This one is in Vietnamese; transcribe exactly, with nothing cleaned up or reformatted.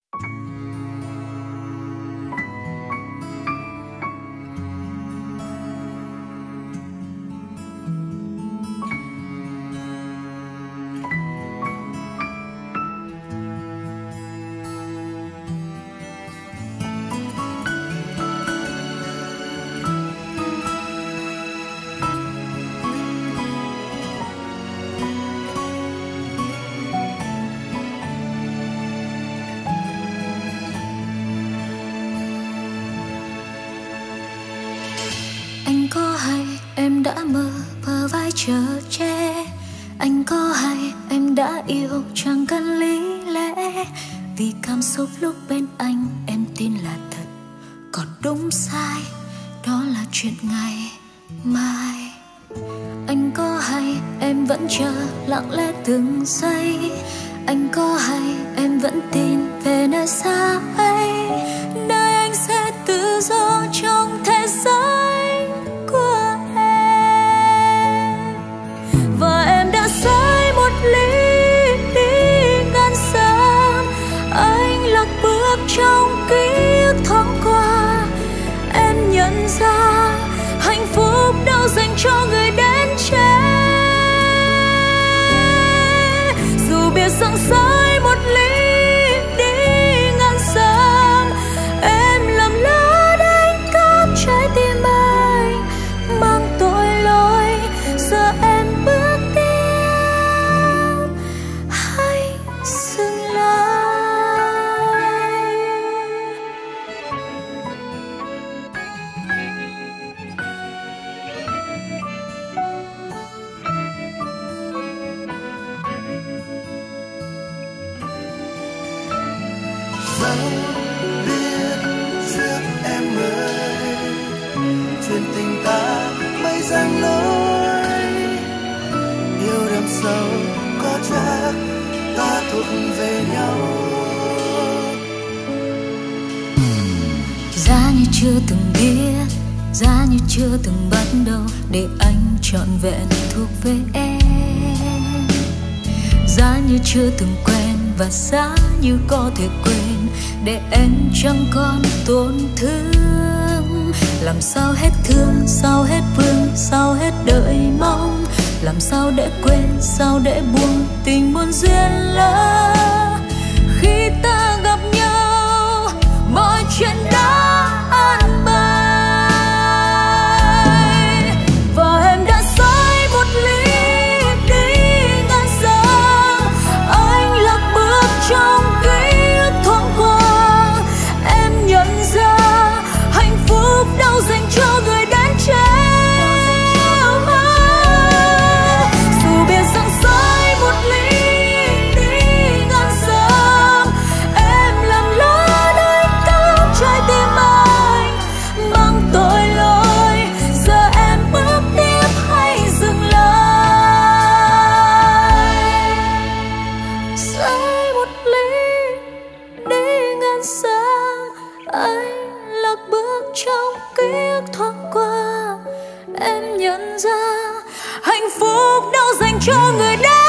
Chờ che anh có hay em đã yêu chẳng cần lý lẽ, vì cảm xúc lúc bên anh em tin là thật, còn đúng sai đó là chuyện ngày mai. Anh có hay em vẫn chờ lặng lẽ từng giây, anh có hay em vẫn tin về nơi xa ấy, nơi anh sẽ tự do trong thế giới của em. Và em đã sai một ly đi ngàn xa, anh lạc bước trong ký ức thoáng qua. Em nhận ra hạnh phúc đâu dành cho người đến chết, dù biết rằng sai một ly đi ngàn xa, em lầm lỡ đánh cắp trái tim anh mang tội lỗi. Giờ em bước tiếp hãy dừng lại. Dẫu biết trước em ơi, chuyện tình ta mây giăng lối, yêu đậm sâu có chắc ta thuộc về nhau. Giá như chưa từng biết, giá như chưa từng bắt đầu, để anh trọn vẹn thuộc về em. Giá như chưa từng quen và giá như có thể quên, để em chẳng còn tổn thương. Làm sao hết thương, sao hết vương, sao hết đợi mong, làm sao để quên, sao để buông tình muôn duyên lỡ. Khi ta gặp nhau mọi chuyện đã an bài, và em đã sai một ly đi ngàn xa, anh lạc bước trong ký ức thoáng qua. Em nhận ra hạnh phúc đâu dành cho người đến chết, dù biết rằng sai một ly đi ngàn xa, em làm lỡ đánh cắp trái tim anh mang tội lỗi. Giờ em bước tiếp hay dừng lại. Sai một ly đi ngàn xa, anh lạc bước trong ký ức thoáng qua. Em nhận ra hạnh phúc đâu dành cho người đã